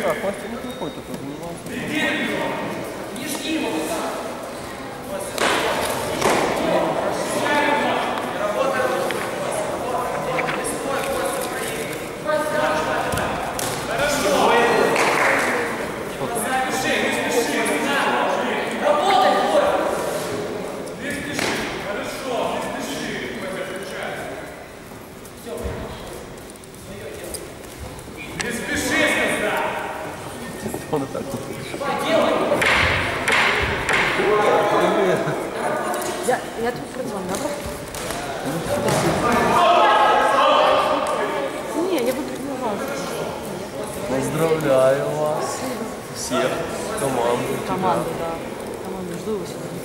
Так, мастер, не приходит, это занимался. Не жги его вот так. Он и так тут. Я тут продзвоню, добре? Ні, я буду тренуватися. Поздравляю вас. Всех. Команду. Команду, да. Команду жду вас.